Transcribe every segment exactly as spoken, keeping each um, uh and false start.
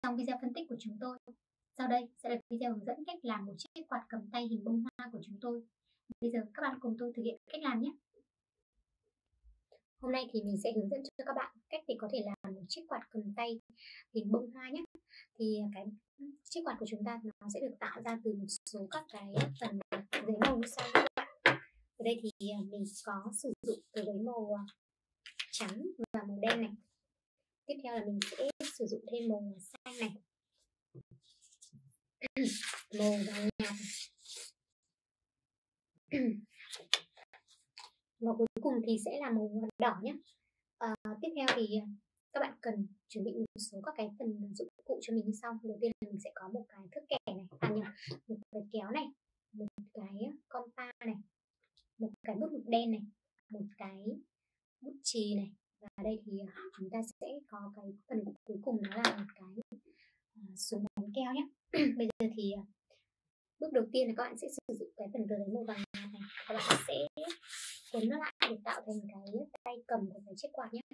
trong video phân tích của chúng tôi. Sau đây sẽ là video hướng dẫn cách làm một chiếc quạt cầm tay hình bông hoa của chúng tôi. Bây giờ các bạn cùng tôi thực hiện cách làm nhé. Hôm nay thì mình sẽ hướng dẫn cho các bạn cách để có thể làm một chiếc quạt cầm tay hình bông hoa nhé. Thì cái chiếc quạt của chúng ta nó sẽ được tạo ra từ một số các cái phần giấy màu như sau các bạn. Ở đây thì mình có sử dụng cái giấy màu trắng và màu đen này. Tiếp theo là mình sẽ sử dụng thêm màu xanh này, màu vàng nhạt và cuối cùng thì sẽ là màu đỏ nhé. À, tiếp theo thì các bạn cần chuẩn bị một số các cái phần dụng cụ cho mình như sau. Đầu tiên là mình sẽ có một cái thước kẻ này, à nhầm, một cái kéo này, một cái compa này, một cái bút mực đen này, một cái bút chì này, và ở đây thì chúng ta sẽ có cái phần cuối cùng đó là một cái uh, súng bắn keo nhé. Bây giờ thì uh, bước đầu tiên là các bạn sẽ sử dụng cái phần tờ giấy màu vàng nhạt này, các bạn sẽ quấn nó lại để tạo thành cái tay cầm của cái chiếc quạt nhé.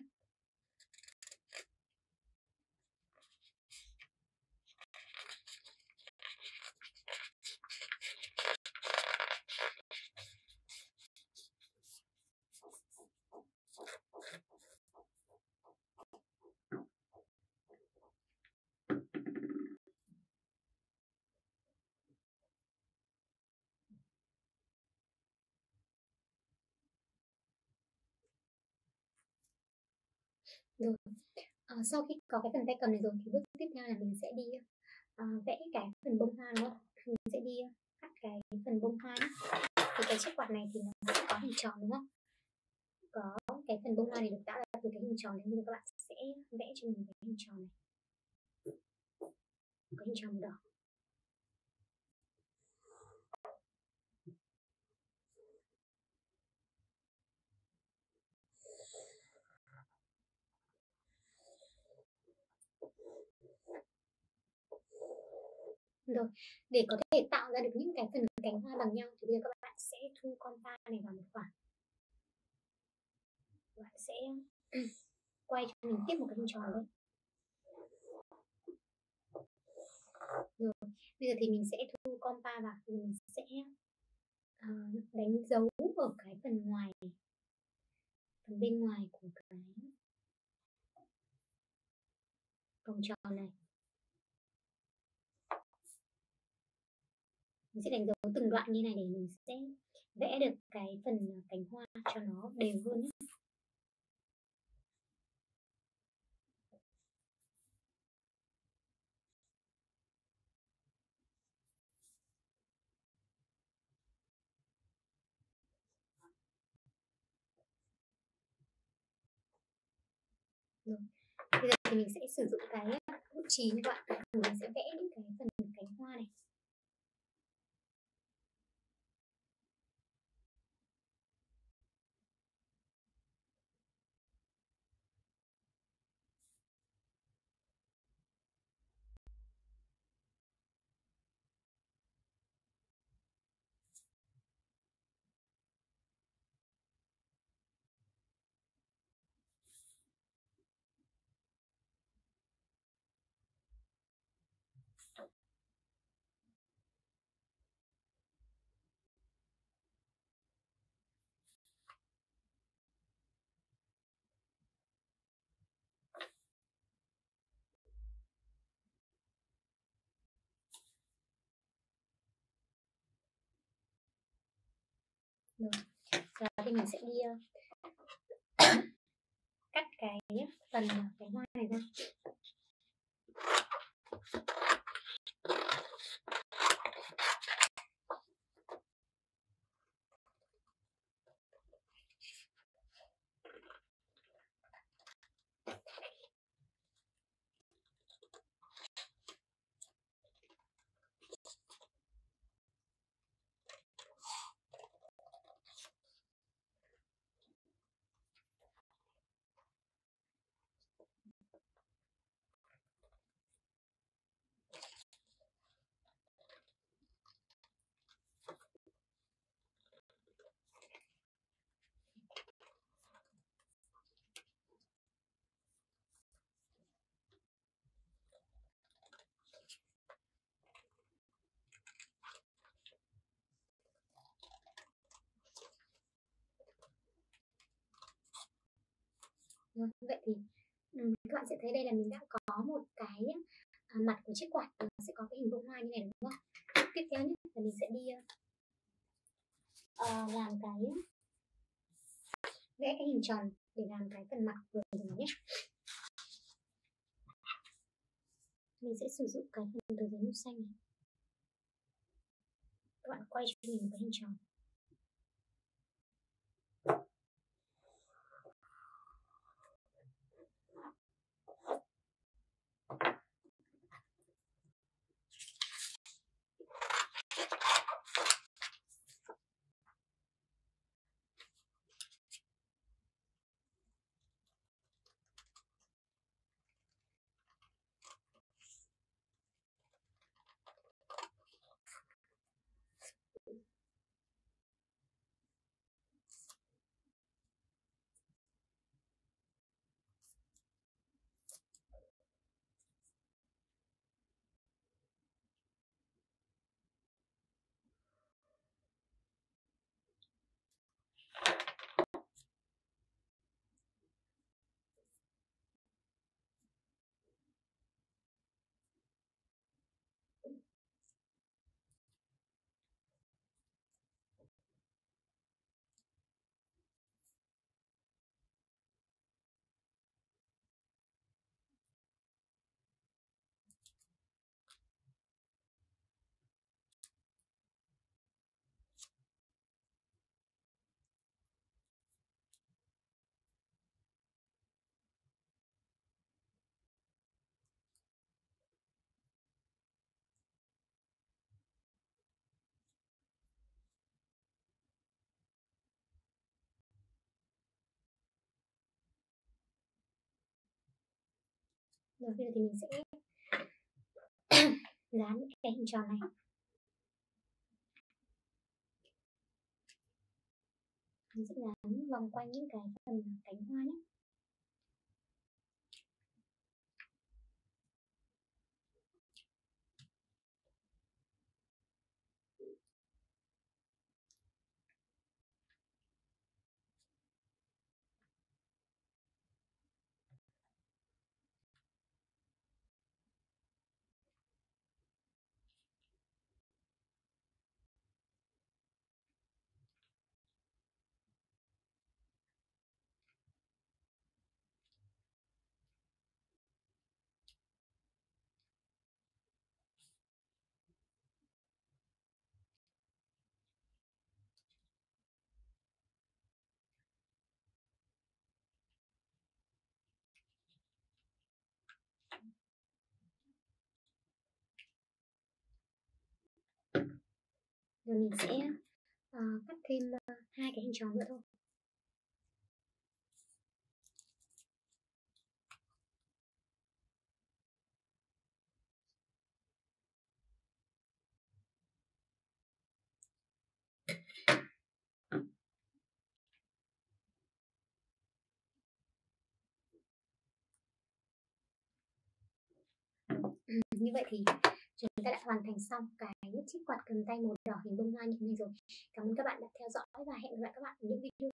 Rồi, à, sau khi có cái phần tay cầm này rồi thì bước tiếp theo là mình sẽ đi à, vẽ cái phần bông hoa, đúng không? Mình sẽ đi cắt cái phần bông hoa nhé. Thì cái chiếc quạt này thì nó sẽ có hình tròn, đúng không? Có cái phần bông hoa này được tạo ra từ cái hình tròn này, nên các bạn sẽ vẽ cho mình cái hình tròn này, cái hình tròn đỏ. Rồi, để có thể tạo ra được những cái phần cánh hoa bằng nhau thì bây giờ các bạn sẽ thu con ta này vào một khoảng. Các bạn sẽ quay cho mình tiếp một cái hình tròn đây. Rồi, bây giờ thì mình sẽ thu con ta vào, thì mình sẽ uh, đánh dấu ở cái phần ngoài, phần bên ngoài của cái vòng tròn này. Mình sẽ đánh dấu từng đoạn như này để mình sẽ vẽ được cái phần cánh hoa cho nó đều hơn nhé. Rồi, bây giờ thì mình sẽ sử dụng cái bút chì như vậy, mình sẽ vẽ những cái phần cánh hoa này. Rồi, và thì mình sẽ đi uh, cắt cái phần cánh hoa này ra. Rồi, vậy thì ừm, các bạn sẽ thấy đây là mình đã có một cái à, mặt của chiếc quạt, nó sẽ có cái hình bông hoa như này đúng không? Tiếp theo nhất là mình sẽ đi uh, làm cái vẽ cái hình tròn để làm cái phần mặt vừa rồi nhé. Mình sẽ sử dụng cái phần tờ giấy màu xanh này. Các bạn quay cho mình cái hình tròn. Rồi bây giờ thì mình sẽ dán cái hình tròn này. Mình sẽ dán vòng quanh những cái phần cánh hoa nhé. Rồi mình sẽ uh, cắt thêm uh, hai cái hình tròn nữa thôi. Ừ, như vậy thì chúng ta đã hoàn thành xong cái chiếc quạt cầm tay màu đỏ hình bông hoa như thế này rồi. Cảm ơn các bạn đã theo dõi và hẹn gặp lại các bạn ở những video